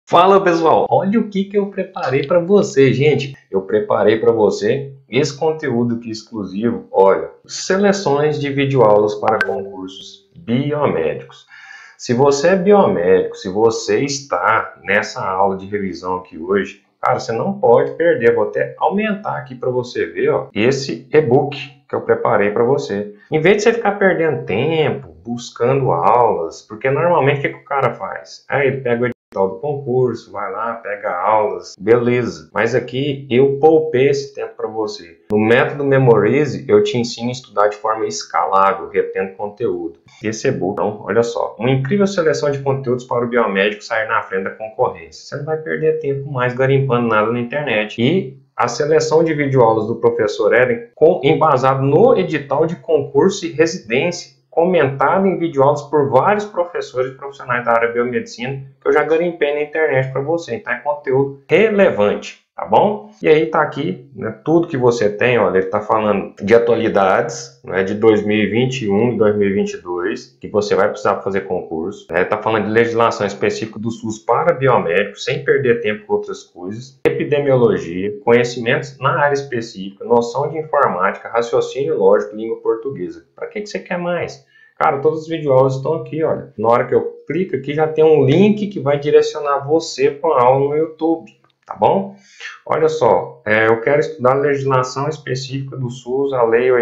Fala pessoal, olha o que eu preparei para você, gente. Eu preparei para você esse conteúdo aqui exclusivo. Olha, seleções de videoaulas para concursos biomédicos. Se você é biomédico, se você está nessa aula de revisão aqui hoje, cara, você não pode perder. Vou até aumentar aqui para você ver, ó, esse e-book que eu preparei para você. Em vez de você ficar perdendo tempo buscando aulas, porque normalmente o que o cara faz? Ele pega o edital do concurso, vai lá, pega aulas, beleza. Mas aqui eu poupei esse tempo para você. No método Memorize, eu te ensino a estudar de forma escalável, retendo conteúdo. Esse e-book, então, olha só, uma incrível seleção de conteúdos para o biomédico sair na frente da concorrência. Você não vai perder tempo mais garimpando nada na internet. E a seleção de videoaulas do professor Eden, embasado no edital de concurso e residência, comentado em videoaulas por vários professores e profissionais da área de biomedicina, que eu já garimpei na internet para você. Então é conteúdo relevante, tá bom? E aí tá aqui, né, tudo que você tem, olha, ele tá falando de atualidades, né, de 2021 e 2022, que você vai precisar fazer concurso. Tá falando de legislação específica do SUS para biomédicos, sem perder tempo com outras coisas. Epidemiologia, conhecimentos na área específica, noção de informática, raciocínio lógico, língua portuguesa. Para que você quer mais? Cara, todas as videoaulas estão aqui, olha. Na hora que eu clico aqui, já tem um link que vai direcionar você para uma aula no YouTube, tá bom? Olha só, eu quero estudar legislação específica do SUS, a Lei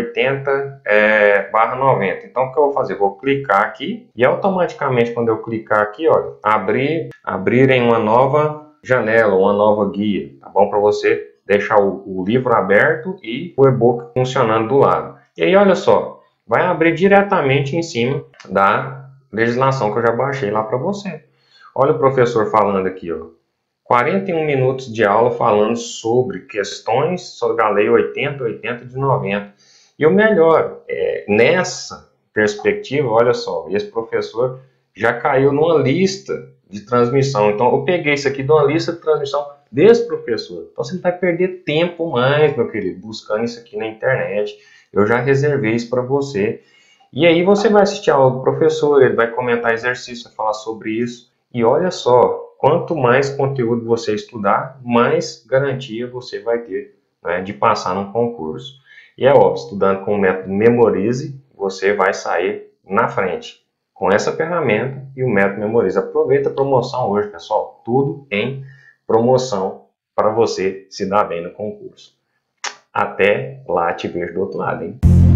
80/90. Então, o que eu vou fazer? Vou clicar aqui e automaticamente, quando eu clicar aqui, olha, abrir em uma nova janela, uma nova guia, tá bom? Para você deixar o livro aberto e o e-book funcionando do lado. E aí, olha só, vai abrir diretamente em cima da legislação que eu já baixei lá para você. Olha o professor falando aqui, ó. 41 minutos de aula falando sobre questões sobre a Lei 80/80 de 90. E o melhor, nessa perspectiva, olha só, esse professor já caiu numa lista de transmissão. Então, eu peguei isso aqui de uma lista de transmissão desse professor. Então, você não vai perder tempo mais, meu querido, buscando isso aqui na internet. Eu já reservei isso para você. E aí você vai assistir a aula do professor, ele vai comentar exercício, vai falar sobre isso. E olha só, quanto mais conteúdo você estudar, mais garantia você vai ter, né, de passar num concurso. E é óbvio, estudando com o método Memorize, você vai sair na frente com essa ferramenta e o método Memorize. Aproveita a promoção hoje, pessoal. Tudo em promoção para você se dar bem no concurso. Até lá, te vejo do outro lado, hein?